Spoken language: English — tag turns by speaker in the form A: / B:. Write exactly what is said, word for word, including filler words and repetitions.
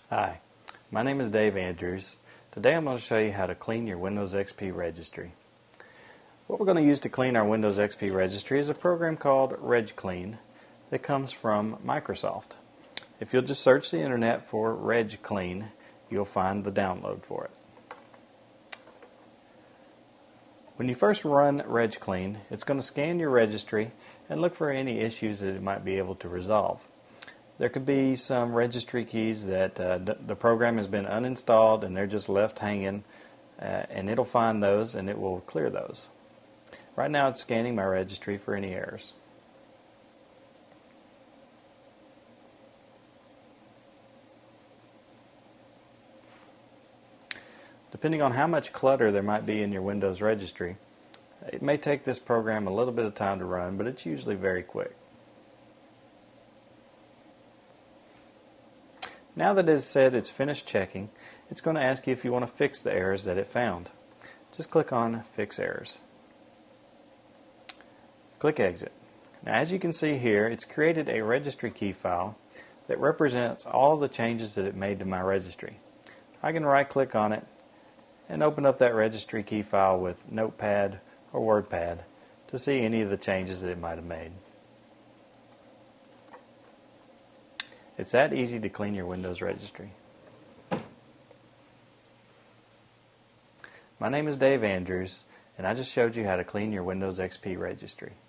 A: Hi, my name is Dave Andrews. Today I'm going to show you how to clean your Windows X P registry. What we're going to use to clean our Windows X P registry is a program called Regclean that comes from Microsoft. If you'll just search the internet for Regclean, you'll find the download for it. When you first run Regclean, it's going to scan your registry and look for any issues that it might be able to resolve. There could be some registry keys that uh, the program has been uninstalled and they're just left hanging, uh, and it'll find those and it will clear those. Right now it's scanning my registry for any errors. Depending on how much clutter there might be in your Windows registry, it may take this program a little bit of time to run, but it's usually very quick. Now that it's said it's finished checking, it's going to ask you if you want to fix the errors that it found. Just click on Fix Errors. Click Exit. Now, as you can see here, it's created a registry key file that represents all the changes that it made to my registry. I can right click on it and open up that registry key file with Notepad or WordPad to see any of the changes that it might have made. It's that easy to clean your Windows registry. My name is Dave Andrews, and I just showed you how to clean your Windows X P registry.